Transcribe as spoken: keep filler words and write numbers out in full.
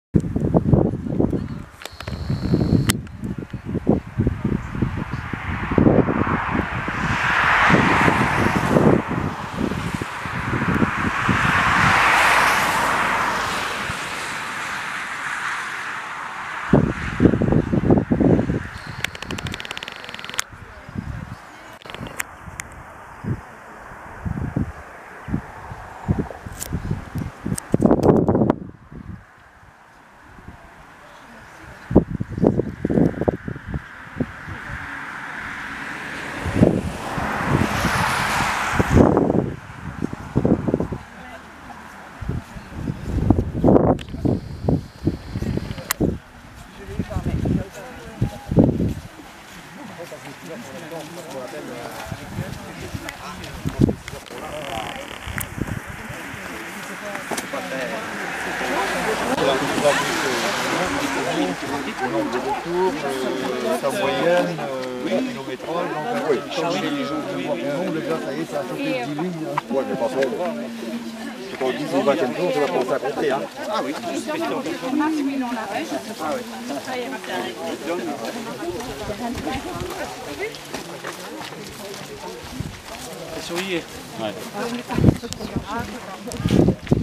Le nombre de retours, sa moyenne, le kilométrage, donc oui, changer les jours de voir le nombre, déjà ça y est, ça a sauté de dix lignes. Oui, mais pas trop. Quand on dit au vingtième jour, tu vas commencer à compter. Hein. Ah oui. Ah oui, on l'arrête. Ah oui. Ça ira bien. C'est surveillé. Ouais.